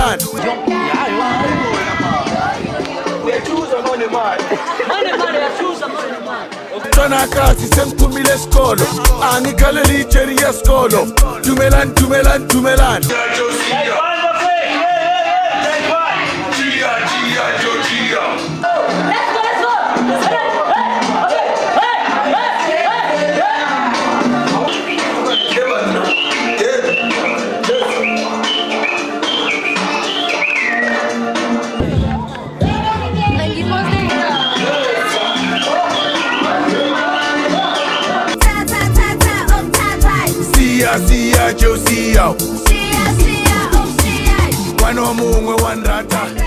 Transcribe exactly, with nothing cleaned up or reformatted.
dumelang. Tana kasi sengiphumile esikolo angikhaleli ijeri yesikolo. Dumelang, dumelang, dumelang. Siya, Joe, siya. Siya, siya, oh, siya. One more, one rata.